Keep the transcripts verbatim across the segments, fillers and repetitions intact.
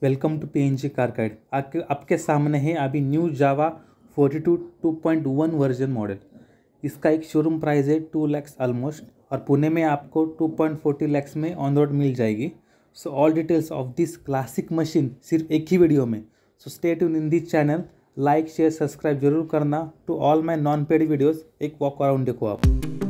Welcome to PNG car guide. आपके आपके सामने है अभी new Jawa forty two two point one version model. इसका एक शोरूम प्राइस है टू लैक्स ऑलमोस्ट, और पुणे में आपको टू पॉइंट फोर्टी लैक्स में ऑन रोड मिल जाएगी। So all details of this classic machine सिर्फ एक ही वीडियो में। So stay tune in this channel, like share subscribe जरूर करना। To all my non paid videos एक वॉक अराउंड देखो आप।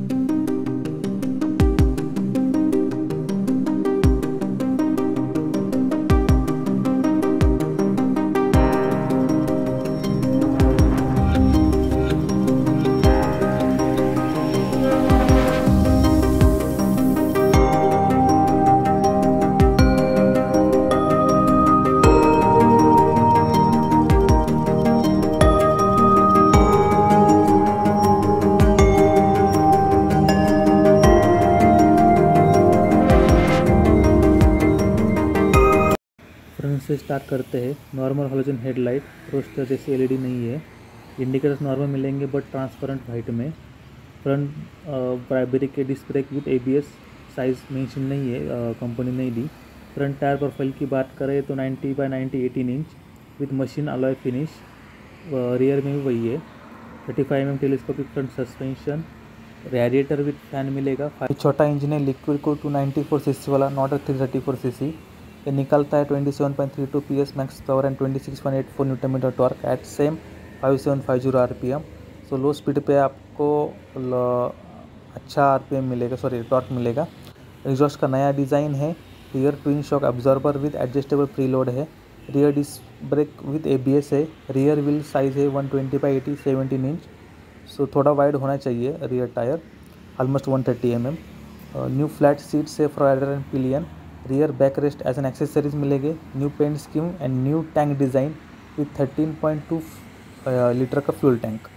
फ्रंट से स्टार्ट करते हैं। नॉर्मल हैलोजन हेडलाइट, रोस्टर जैसी एलईडी नहीं है। इंडिकेटर्स नॉर्मल मिलेंगे बट ट्रांसपेरेंट वाइट में। फ्रंट ब्रेक के disc brake with ABS, size mention नहीं है, कंपनी नहीं दी। फ्रंट टायर प्रोफाइल की बात करें तो ninety by ninety eighteen inch with machine alloy finish. Rear में भी वही है। Thirty five M M telescopic front suspension, radiator with fan मिलेगा। छोटा इंजन है, लिक्विड को two ninety four C C वाला, not three thirty four C C. ये निकलता है twenty seven point three two P S max power and twenty six point eight four newton metre torque at same five seven five zero R P M. So low speed पे आपको अच्छा R P M मिलेगा, sorry torque मिलेगा। Exhaust का नया design है। Rear twin shock absorber with adjustable preload है। Rear disc brake with A B S है। रियर व्हील साइज़ है one twenty by eighty seventeen inch. So थोड़ा wide होना चाहिए rear tyre, almost one thirty M M. New flat seat से rider and pillion. Rear back rest as an accessories मिलेंगे। New paint scheme and new tank design with thirteen point two litre का fuel tank.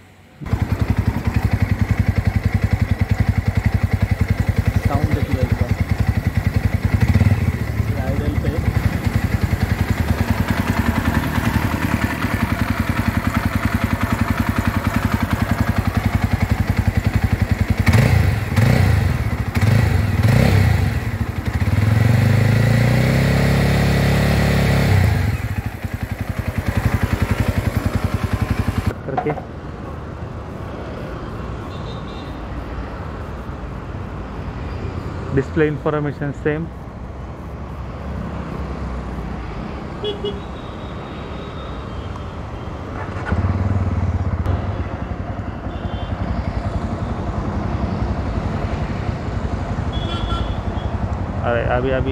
Sound देखिए एकदम idol पे। करके display information same. अरे अभी अभी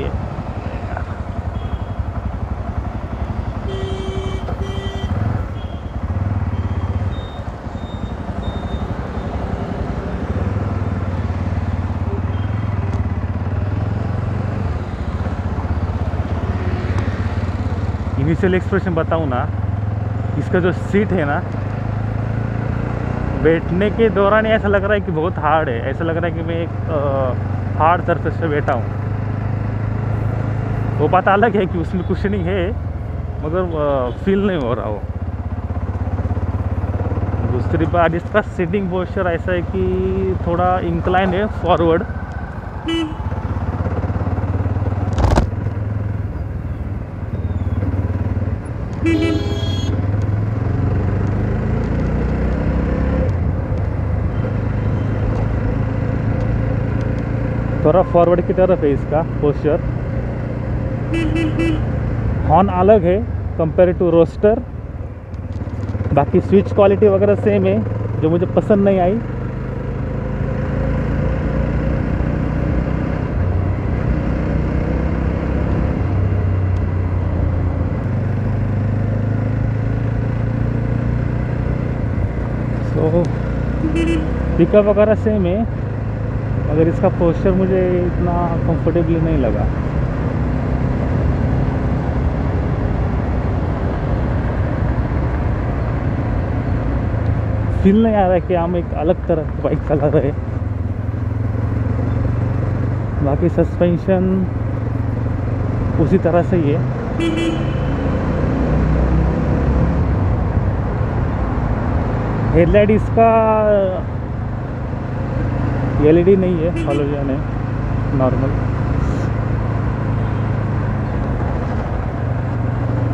इनिशियल एक्सप्रेशन बताऊँ ना, इसका जो सीट है ना, बैठने के दौरान ऐसा लग रहा है कि बहुत हार्ड है। ऐसा लग रहा है कि मैं एक हार्ड सरफेस पे बैठा हूँ। वो बात अलग है कि उसमें कुछ नहीं है, मगर फील नहीं हो रहा हो। दूसरी बात, इसका सीटिंग पोस्चर ऐसा है कि थोड़ा इंक्लाइन है फॉरवर्ड। थोड़ा फॉरवर्ड की तरफ है इसका पोस्चर। हॉर्न अलग है कंपेयर टू रोस्टर। बाकी स्विच क्वालिटी वगैरह सेम है, जो मुझे पसंद नहीं आई। सो पिकअप वगैरह सेम है, मगर इसका पोस्चर मुझे इतना कंफर्टेबली नहीं लगा। फील नहीं आ रहा है कि हम एक अलग तरह की बाइक चला रहे। बाकी सस्पेंशन उसी तरह से ही है। हेडलाइट इसका एलईडी नहीं है, हैलोजन है नॉर्मल।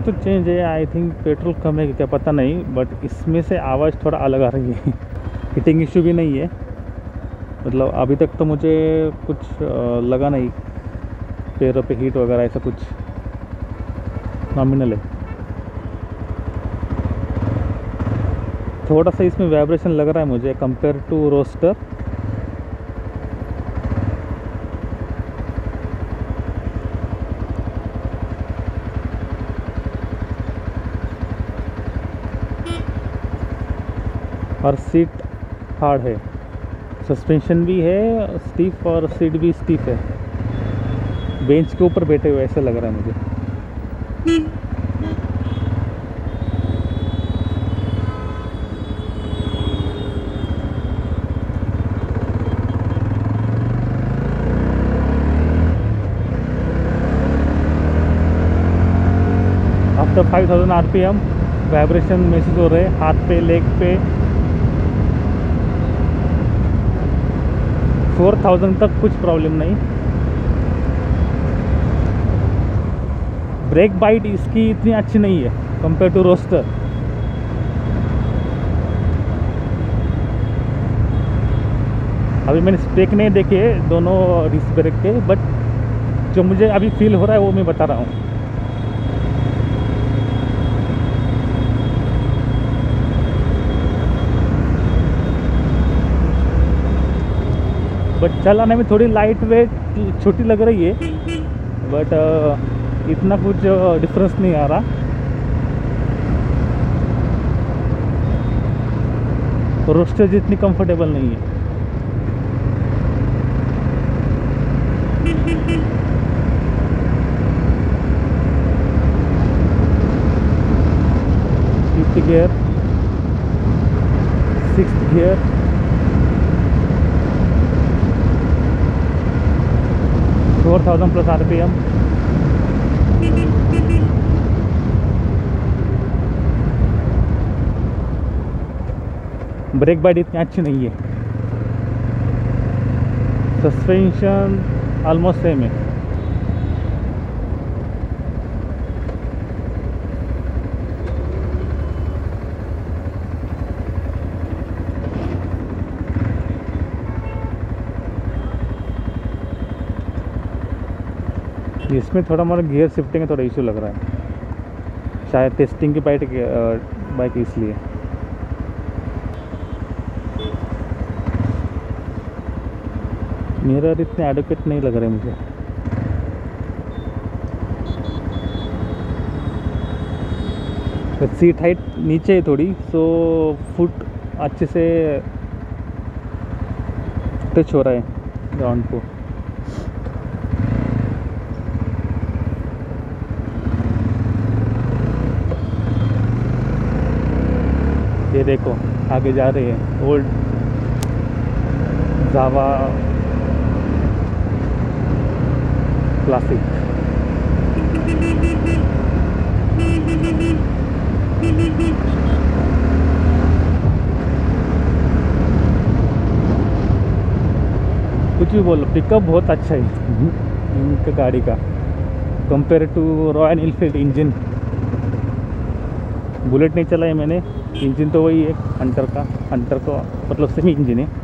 तो चेंज है, आई थिंक पेट्रोल कम है कि क्या पता नहीं, बट इसमें से आवाज़ थोड़ा अलग आ रही है। हीटिंग इशू भी नहीं है, मतलब अभी तक तो मुझे कुछ अ, लगा नहीं पैरों पे हीट वगैरह, ऐसा कुछ नॉमिनल है। थोड़ा सा इसमें वाइब्रेशन लग रहा है मुझे कंपेयर टू रोस्टर। और सीट हार्ड है, सस्पेंशन भी है स्टीफ और सीट भी स्टीफ है, बेंच के ऊपर बैठे हुए ऐसा लग रहा है मुझे। After five thousand R P M vibration महसूस हो रहे हैं हाथ पे, लेग पे। फोर थाउजेंड तक कुछ प्रॉब्लम नहीं। ब्रेक बाइट इसकी इतनी अच्छी नहीं है कंपेयर टू रोस्टर। अभी मैंने स्पेक नहीं देखे दोनों डिस्क ब्रेक के, बट जो मुझे अभी फील हो रहा है वो मैं बता रहा हूँ। बट चलाने में थोड़ी लाइट वेट छोटी लग रही है, बट uh, इतना कुछ डिफरेंस नहीं आ रहा। रोस्टर जितनी कंफर्टेबल नहीं है। Fifth gear, sixth gear, four thousand plus R P M. Brake bite इतनी अच्छी नहीं है। सस्पेंशन ऑलमोस्ट सेम है। इसमें थोड़ा हमारा गियर शिफ्टिंग का थोड़ा इशू लग रहा है, शायद टेस्टिंग की बाइक बाइक इसलिए। मिरर इतने एडुकेट नहीं लग रहे मुझे। सीट हाइट नीचे है थोड़ी, सो फुट अच्छे से टच हो रहा है ग्राउंड को। ये देखो आगे जा रहे हैं ओल्ड जावा क्लासिक। कुछ भी बोलो, पिकअप बहुत अच्छा है इनका गाड़ी का compare to Royal Enfield engine. Bullet नहीं चला है मैंने, इंजन तो वही है हंटर का, हंटर का मतलब सेमी इंजन है।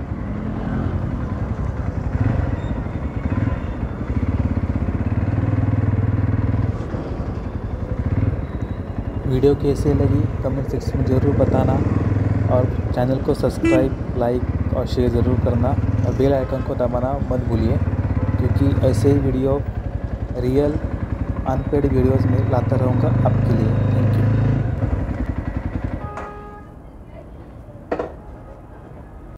वीडियो कैसे लगी कमेंट सेक्शन में ज़रूर बताना, और चैनल को सब्सक्राइब, लाइक और शेयर ज़रूर करना, और बेल आइकन को दबाना मत भूलिए, क्योंकि ऐसे ही वीडियो रियल अनपेड वीडियोस में लाता रहूँगा आपके लिए।